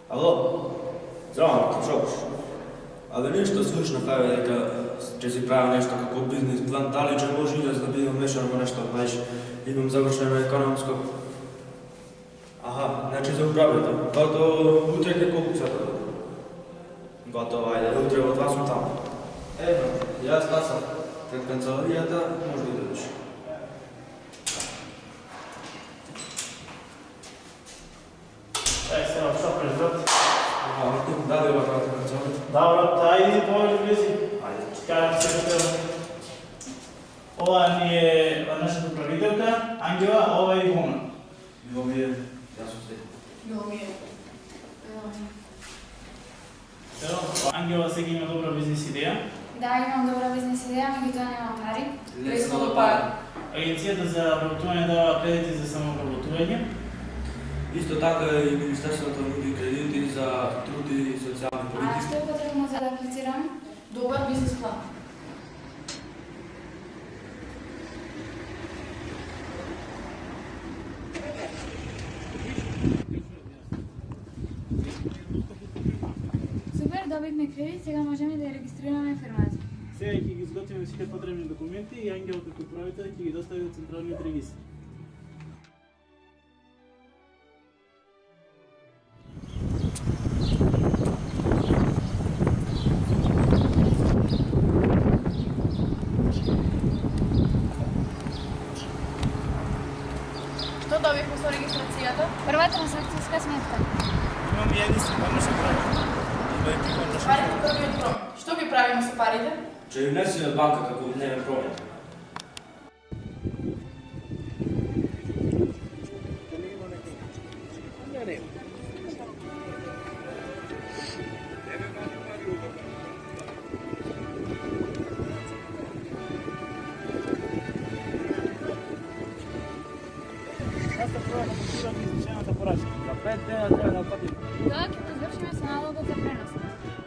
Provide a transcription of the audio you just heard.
Ало, здраво, ти чуваш? Абе ништо слушно кај дека ќе си правам нешто како бизнес план, дали ќе може и да бидам мешан во нешто, знаеш, имам завршено економско. Аха, значи за управите. Тоа утре ќе колку сата? Готово, ајде, утре во 2 сум таму. Јас пасам пред канцеларијата, може да идеш. Сега, што преш, брат? Дали ова прата канцеларијата? Да, брат, ајде, повеќе влези. Ајде. Кажам се како ова ни е нашата управителка, Ангела, ова е Ивона. Мило ми е, јас сум се. Мило ми е. Ангела сега има добра бизнес идеја. Да, имам добра бизнес идеја, меѓутоа немам пари. Лесно да пари. Агенцијата за обработување дава кредити за самообработување. Исто така и Министерството нуди кредити за труд и социјални А политики. што е потребно за да аплицирам? Добар бизнес план. Супер, добивме кредит, сега можеме да ја регистрираме фирмата. Сега ќе ги изготвиме сите потребни документи и Ангел како управител ќе ги достави во централниот регистар. Што добивме со регистрацијата? Прва трансакцијска сметка. Имам и единствен помошен проект. Има и приходна Парите првиот брой. Што ги правиме со парите? Ќе ја внесеме од банка како дневен промет. Јас се пробам да постигам излучената порачка. За 5 дена треба да платим. Тоа ќе го извршиме со налогот за пренос.